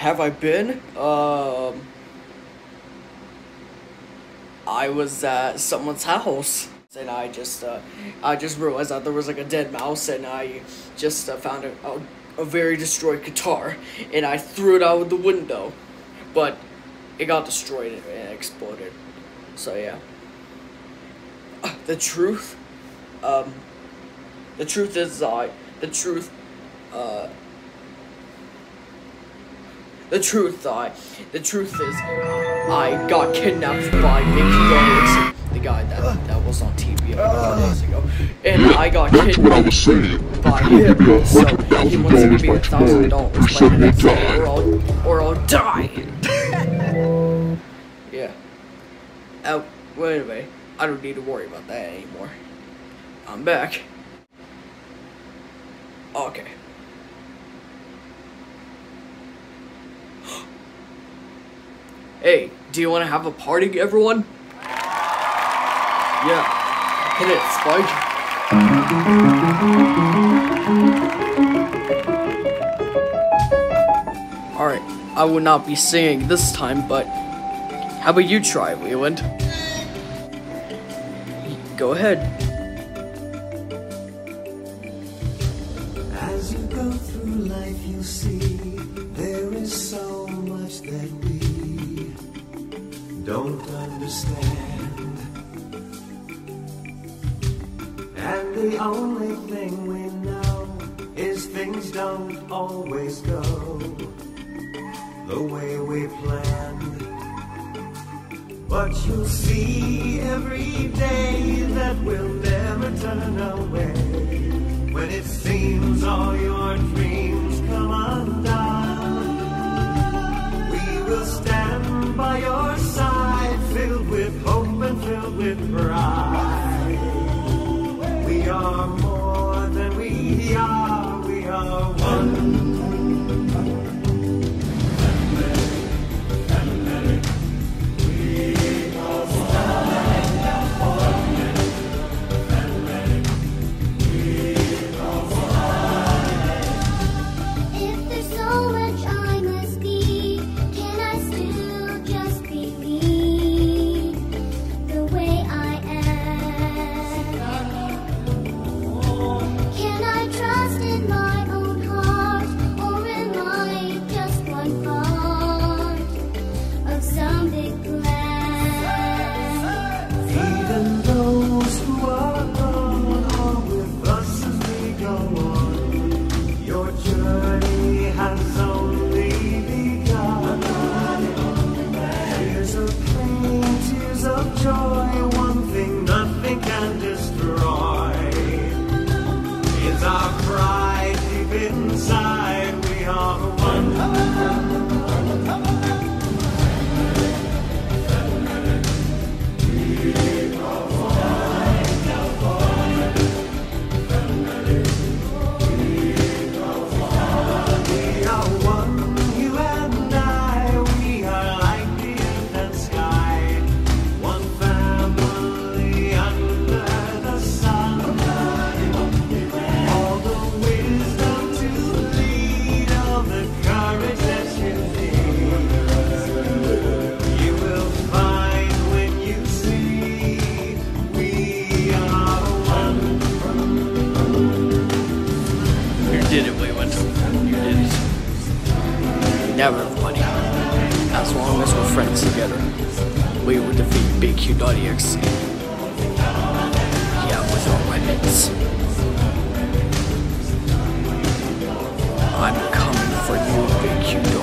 have I been? I was at someone's house, and I just realized that there was like a dead mouse, and I just found a very destroyed guitar, and I threw it out of the window, but it got destroyed and exploded. So yeah. The truth is I got kidnapped by Mickey Douglas, the guy that was on TV a couple days ago, and I got kidnapped by him. So he wants to give me $1,000 or I'll die. Yeah. Well, anyway, I don't need to worry about that anymore. I'm back. Okay. Hey, do you want to have a party, everyone? Yeah. Hit it, Spike. Alright, I will not be singing this time, but how about you try, Leland? Go ahead. As you go through life, you see there is so much that we don't understand, and the only thing we know is things don't always go the way we planned. But you'll see every day that we'll never turn away, when it seems all your dreams come undone. We will stand by your side, filled with hope and filled with pride. We are more than we are one. Everybody, as long as we're friends together, we will defeat Big Q.exe. Yeah, with our weapons. I'm coming for you, Big Q.